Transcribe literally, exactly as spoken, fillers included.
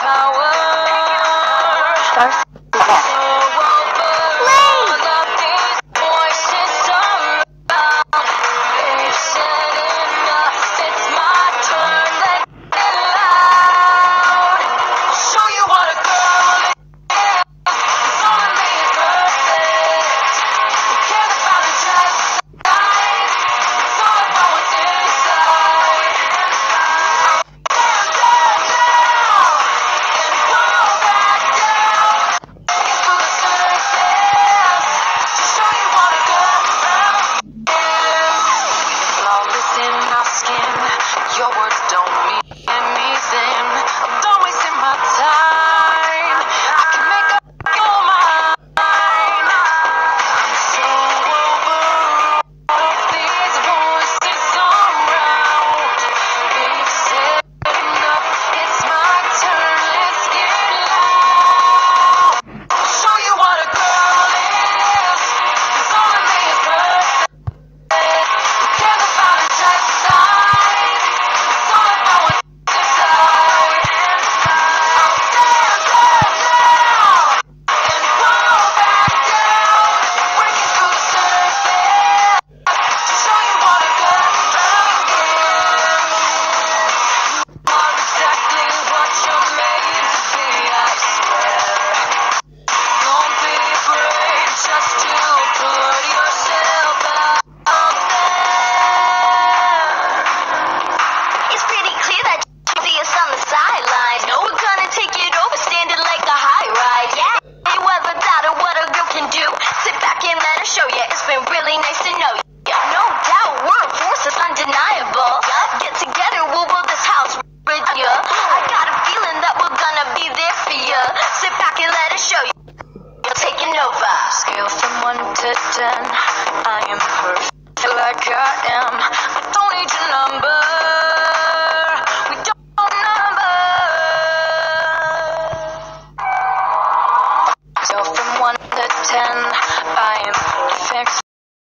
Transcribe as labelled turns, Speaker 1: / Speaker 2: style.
Speaker 1: power.
Speaker 2: Start
Speaker 1: Your words don't mean anything. I'm done wasting my time. I can make up your mind. I'm so over all of these voices around. They've said enough. It's my turn. Let's get loud. I'll show you what a girl is. 'Cause all of me is perfect. Who cares about a dress size? Show you, it's been really nice to know you. No doubt, we're a force that's undeniable. Get together, we'll build this house with you. I got a feeling that we're gonna be there for you. Sit back and let us show you. You're taking over. Scale from one to ten. I am perfect like I am.